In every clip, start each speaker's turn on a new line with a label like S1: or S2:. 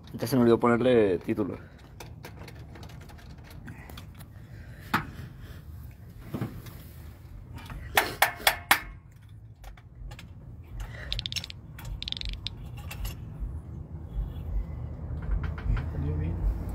S1: Ya se me olvidó ponerle título.
S2: Salió bien.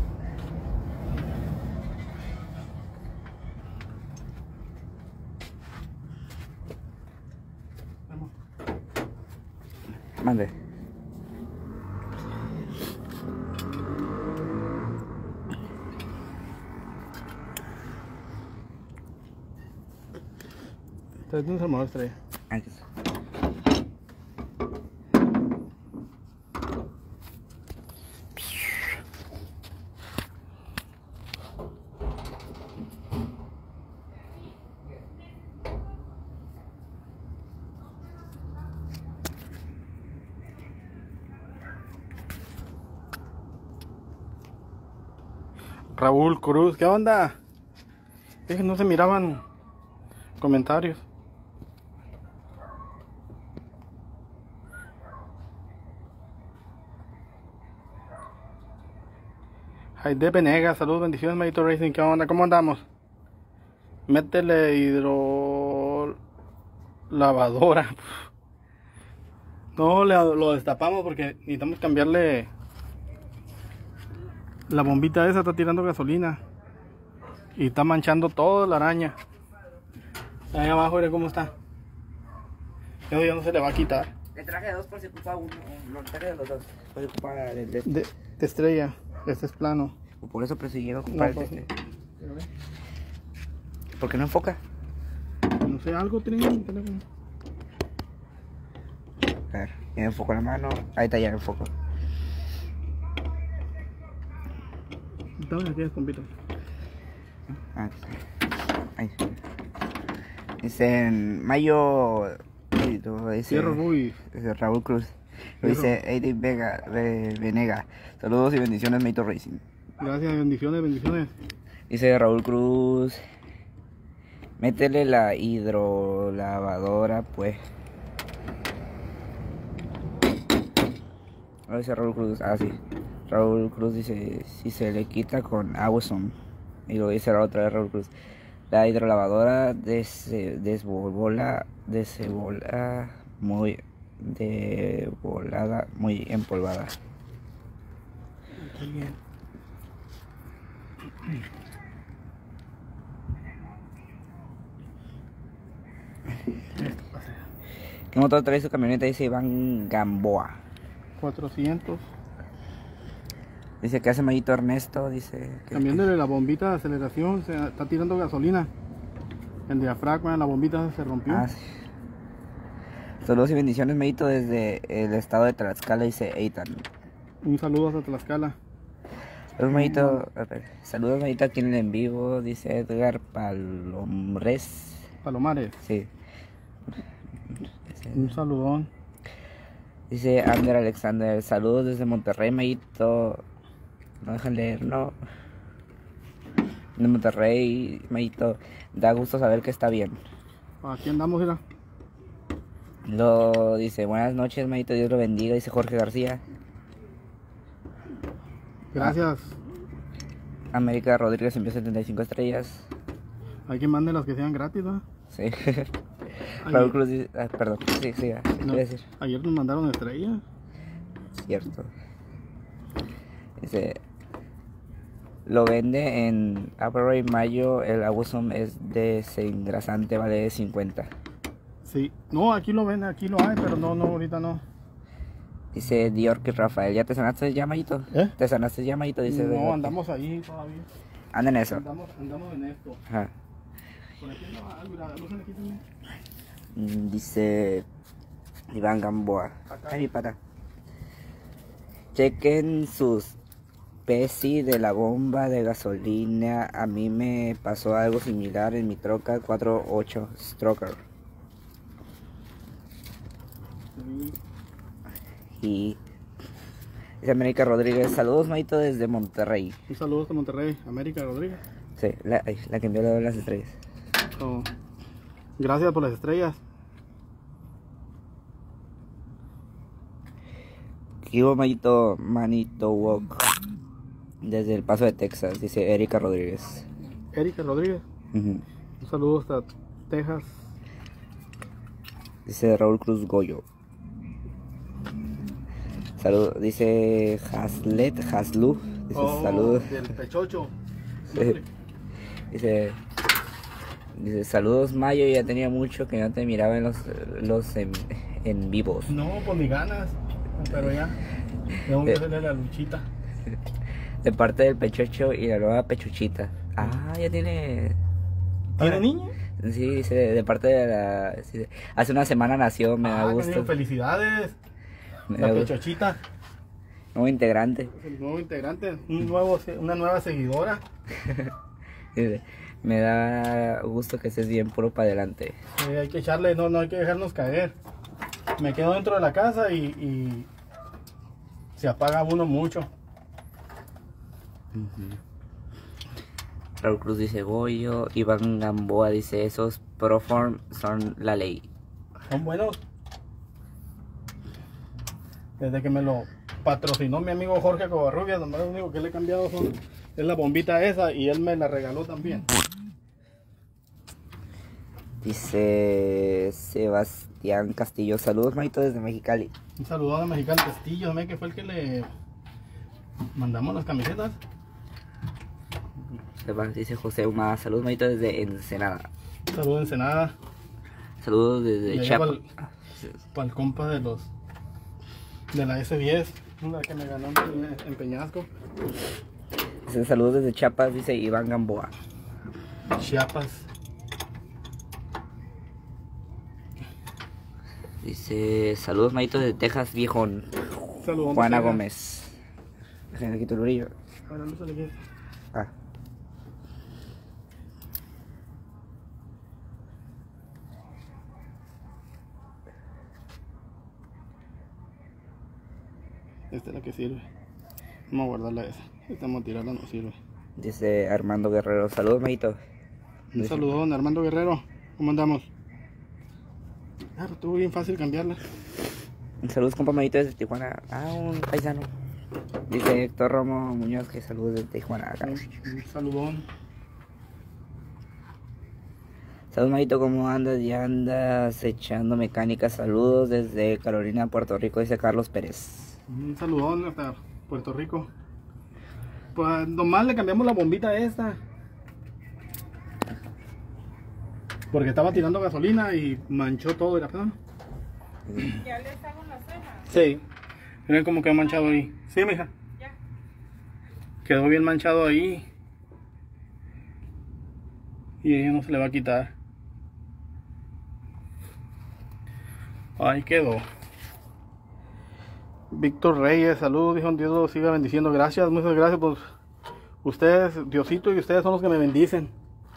S2: Vamos.
S1: Mande.
S2: Entonces, ¿dónde se armó la estrella?
S1: Aquí está.
S2: Raúl Cruz, ¿qué onda? Es que no se miraban comentarios. Jaide Venegas, saludos, bendiciones, Mayito Racing, ¿qué onda? ¿Cómo andamos? Métele hidrolavadora. No, lo destapamos porque necesitamos cambiarle la bombita esa, está tirando gasolina y está manchando toda la araña. Ahí abajo, mire cómo está. Eso ya no se le va a quitar.
S1: Le traje dos por si ocupa uno. Lo traje de los dos. Por si ocupa el de
S2: De estrella, este es plano.
S1: Por eso persiguieron
S2: No,
S1: ocupar
S2: pues,
S1: este.
S2: pero ve,
S1: ¿Por qué no enfoca?
S2: no sé, algo tiene en el teléfono.
S1: A ver, ya enfocó la mano. Ahí está, ya enfocó.
S2: Dame aquellas pompitas.
S1: Ah, ahí. Dice en mayo. Dice,
S2: Cierro Ruiz.
S1: dice Raúl Cruz. Lo dice Eddie Vega Venega. Saludos y bendiciones, Mayito Racing.
S2: Gracias, bendiciones, bendiciones.
S1: Dice Raúl Cruz. Métele la hidrolavadora, pues. Ahora dice Raúl Cruz. Ah, sí. Raúl Cruz dice: si se le quita con Awesome. Y lo dice la otra vez Raúl Cruz. La hidrolavadora desbola muy de volada, muy empolvada.
S2: Muy bien.
S1: ¿Qué motor trae su camioneta? Dice Iván Gamboa.
S2: 400.
S1: Dice que hace Mayito Ernesto. Dice que
S2: Cambiándole la bombita de aceleración, se está tirando gasolina. El diafragma de la bombita se rompió.
S1: Ah, sí. Saludos y bendiciones, Mayito, desde el estado de Tlaxcala, dice Eitan.
S2: Un saludo hasta Tlaxcala.
S1: Saludos, Mayito. A ver, saludos, Mayito, aquí en el en vivo, dice Edgar Palomares.
S2: Palomares.
S1: Sí.
S2: Un saludón.
S1: Dice Ander Alexander, saludos desde Monterrey, Mayito. No dejan leer, no. De Monterrey, Mayito. Da gusto saber que está bien.
S2: Aquí andamos, mira.
S1: Lo dice, buenas noches, Mayito, Dios lo bendiga, dice Jorge García.
S2: Gracias.
S1: América Rodríguez envió 75 estrellas.
S2: Hay que manden las que sean gratis, ¿no?
S1: Sí. Raúl Cruz dice, perdón, sí, ¿qué
S2: No,
S1: iba a decir?
S2: ayer nos mandaron estrellas.
S1: Cierto. Dice, lo vende en Aperray Mayo, el Awesome es desengrasante, vale 50.
S2: Sí. No, aquí lo ven, aquí lo hay, pero no, ahorita no.
S1: Dice Diorque Rafael, ¿ya te sanaste ya, Mayito?
S2: ¿Eh?
S1: ¿Te sanaste ya, Mayito? Dice
S2: No,
S1: Diorque.
S2: andamos ahí todavía.
S1: Anda en eso.
S2: Andamos en esto.
S1: Ajá.
S2: Por aquí andaba algo, mira, luz aquí también.
S1: Dice Iván Gamboa. Ay, mi pata. Chequen sus PESI de la bomba de gasolina. A mí me pasó algo similar en mi troca 48 Stroker.
S2: Sí.
S1: Y dice América Rodríguez, saludos, Mayito, desde Monterrey.
S2: Un saludo hasta Monterrey, América Rodríguez.
S1: Sí, la que envió las estrellas.
S2: Oh, gracias por las estrellas.
S1: Kibo Mayito Manito Walk. Desde El Paso de Texas, dice Erika Rodríguez.
S2: Erika Rodríguez. Un saludo hasta Texas.
S1: Dice Raúl Cruz Goyo. Salud, dice Haslu. Dice saludos.
S2: Del Pechocho.
S1: Dice saludos Mayo, ya tenía mucho que no te miraba en los en vivos.
S2: No, pues ni ganas. Pero ya. Tengo que hacerle la luchita.
S1: De parte del Pechocho y la nueva Pechuchita. Ah, ya tiene.
S2: ¿Tiene niño?
S1: Sí, dice de parte de la. Sí, hace una semana nació, me da gusto.
S2: Felicidades. La Pechochita.
S1: Nuevo integrante.
S2: El nuevo integrante, una nueva seguidora.
S1: Me da gusto que estés bien, puro para adelante.
S2: Hay que echarle, no hay que dejarnos caer. Me quedo dentro de la casa y se apaga uno mucho.
S1: Raúl Cruz dice Goyo. Iván Gamboa dice esos Proform son la ley.
S2: Son buenos. Desde que me lo patrocinó mi amigo Jorge Covarrubias, nomás lo único que le he cambiado es la bombita esa y él me la regaló también.
S1: Dice Sebastián Castillo, saludos Maito desde Mexicali.
S2: Un saludo de Mexicali Castillo, que fue el que le mandamos las camisetas.
S1: Dice José Humada, saludos Maito desde Ensenada.
S2: Saludos Ensenada.
S1: Saludos desde Chiapas.
S2: Para el compa de la S10, la que me ganó en Peñasco.
S1: Dice saludos desde Chiapas, dice Iván Gamboa.
S2: Chiapas.
S1: Dice saludos Maito desde Texas, viejón.
S2: Saludos.
S1: Juana Gómez. Déjenme quitar el brillo. Ah.
S2: Esta es la que sirve. Vamos a guardarla esa. Esta vamos a tirarla, no sirve.
S1: Dice Armando Guerrero, saludos Maito.
S2: Un saludo, don Armando Guerrero. ¿Cómo andamos? Ah, pues estuvo bien fácil cambiarla.
S1: Saludos compa Maito desde Tijuana. Ah, un paisano. Dice Héctor Romo Muñoz que saludos desde Tijuana.
S2: Un saludón.
S1: Saludos Maito, ¿cómo andas? Ya andas echando mecánica. Saludos desde Carolina, Puerto Rico, dice Carlos Pérez.
S2: Un saludón hasta Puerto Rico. Pues nomás le cambiamos la bombita esta. Porque estaba tirando gasolina y manchó todo. ¿Ya
S3: les hago las cejas?
S2: Sí. Miren cómo quedó manchado ahí. Sí, mija.
S3: Ya.
S2: Quedó bien manchado ahí. Y ella no se le va a quitar. Ahí quedó. Víctor Reyes, saludos, dijo, Dios lo siga bendiciendo. Gracias, muchas gracias. Pues ustedes, Diosito y ustedes son los que me bendicen.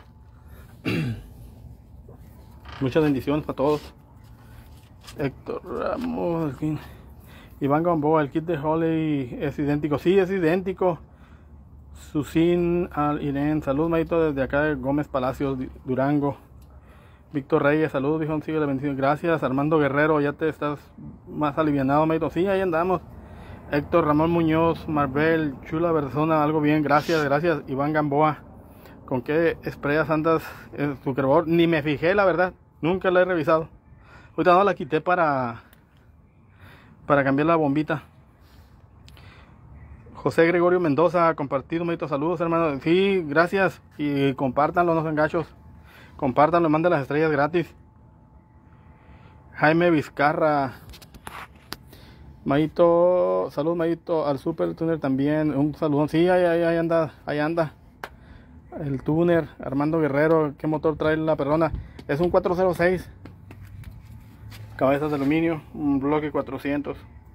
S2: Muchas bendiciones para todos. Héctor Ramos, Iván Gamboa, el kit de Holly es idéntico. Sí, es idéntico. Susin al Irene, saludos Maito desde acá de Gómez Palacios, Durango. Víctor Reyes, saludos, dijo, sigue la bendición. Gracias. Armando Guerrero, ya te estás más alivianado, Maito. Sí, ahí andamos. Héctor Ramón Muñoz, Marvel, chula persona, algo bien, gracias. Iván Gamboa, ¿con qué sprayas andas en tu cargador? Ni me fijé, la verdad, nunca la he revisado. Ahorita no la quité para cambiar la bombita. José Gregorio Mendoza, compartido, Maito, saludos, hermano. Sí, gracias. Y compártanlo, no sean gachos. Compártanlo, manden las estrellas gratis. Jaime Vizcarra. Maito, salud Maito, al Super Tuner también, un saludón. Sí, ahí anda. El tuner, Armando Guerrero. ¿Qué motor trae la perrona? Es un 406. Cabezas de aluminio, un bloque 400.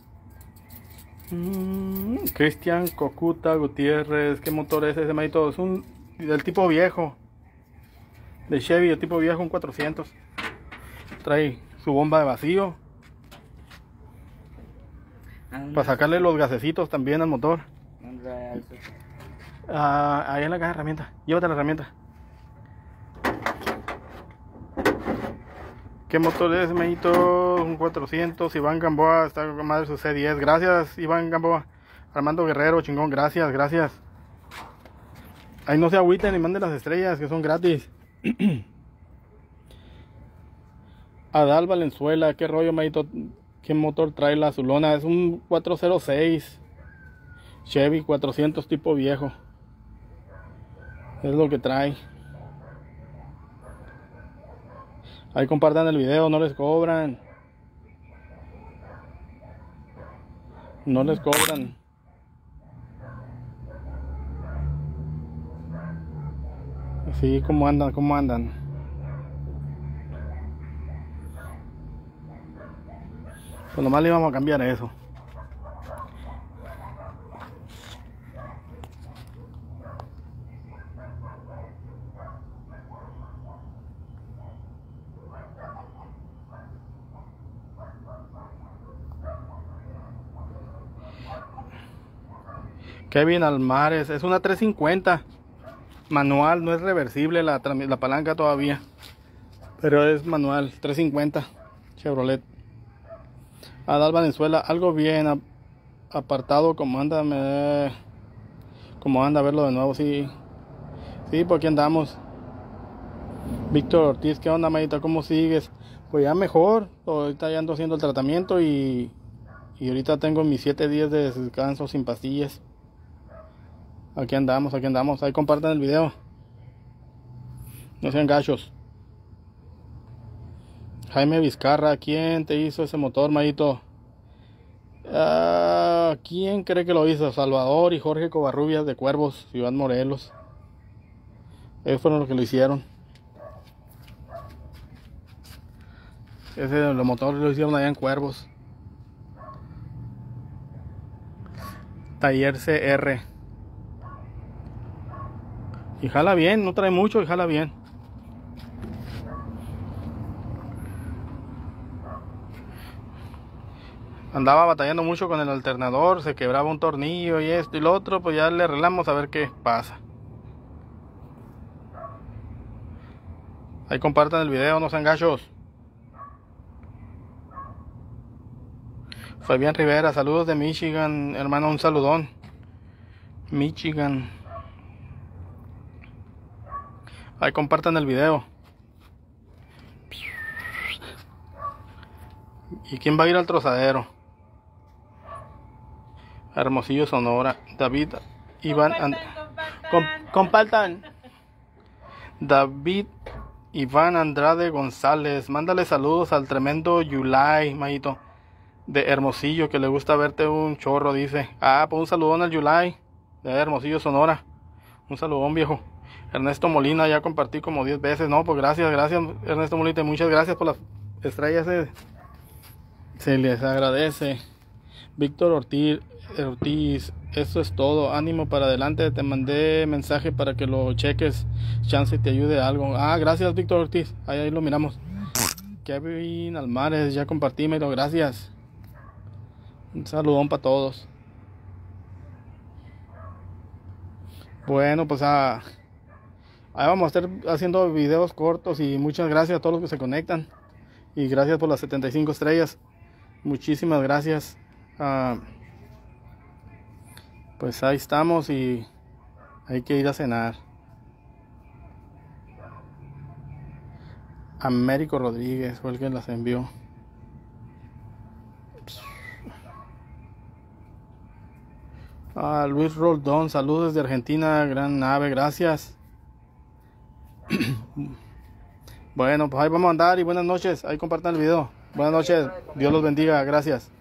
S2: Cristian Cocuta Gutiérrez, ¿qué motor es ese, Maito? Es un del tipo viejo, de Chevy, el tipo viejo, un 400. Trae su bomba de vacío para sacarle los gasecitos también al motor. Ahí en la caja de herramientas, llévate la herramienta. ¿Qué motor es, Maito? un 400. Iván Gamboa, está con madre su C10. Gracias, Iván Gamboa. Armando Guerrero, chingón, gracias, gracias. Ahí no se agüiten y manden las estrellas, que son gratis. Adal Valenzuela, qué rollo, Maito. ¿Qué motor trae la Azulona? Es un 406 Chevy 400 tipo viejo. Es lo que trae. Ahí compartan el video, no les cobran. No les cobran. Sí, ¿cómo andan? ¿Cómo andan? Pues nomás le íbamos a cambiar eso. Kevin Almares, es una 350 manual, no es reversible la palanca todavía, pero es manual, 350 Chevrolet. Adal Valenzuela, algo bien apartado, como anda a verlo de nuevo. Sí, por aquí andamos. Víctor Ortiz, ¿qué onda, Mayita? ¿Cómo sigues? Pues ya mejor, ahorita ya ando haciendo el tratamiento y ahorita tengo mis 7 días de descanso sin pastillas. Aquí andamos, ahí compartan el video. No sean gachos. Jaime Vizcarra, ¿quién te hizo ese motor, Mayito? ¿Quién cree que lo hizo? Salvador y Jorge Covarrubias de Cuervos, Ciudad Morelos. Ellos fueron los que lo hicieron. El motor lo hicieron allá en Cuervos. Taller CR. Y jala bien, no trae mucho y jala bien. Andaba batallando mucho con el alternador, se quebraba un tornillo y esto y lo otro, pues ya le arreglamos a ver qué pasa. Ahí compartan el video, no sean gachos. Fabián Rivera, saludos de Michigan, hermano, un saludón. Michigan. Ahí compartan el video. ¿Y quién va a ir al trozadero? Hermosillo, Sonora. David Iván compartan. David Iván Andrade González, mándale saludos al tremendo Yulai, Mayito, de Hermosillo, que le gusta verte un chorro, dice. Pues un saludón al Yulai de Hermosillo, Sonora. Un saludón, viejo. Ernesto Molina, ya compartí como 10 veces. No, pues gracias Ernesto Molina, muchas gracias por las estrellas. Se les agradece. Víctor Ortiz, eso es todo. Ánimo para adelante. Te mandé mensaje para que lo cheques. Chance te ayude algo. Gracias, Víctor Ortiz. Ahí lo miramos. Kevin Almares, ya compartímelo. Gracias. Un saludón para todos. Bueno, pues ahí vamos a estar haciendo videos cortos y muchas gracias a todos los que se conectan. Y gracias por las 75 estrellas. Muchísimas gracias. Pues ahí estamos y hay que ir a cenar. Américo Rodríguez fue el que las envió. Luis Roldón, saludos desde Argentina, gran nave, gracias. Bueno, pues ahí vamos a andar y buenas noches. Ahí compartan el video. Buenas noches, Dios los bendiga, gracias.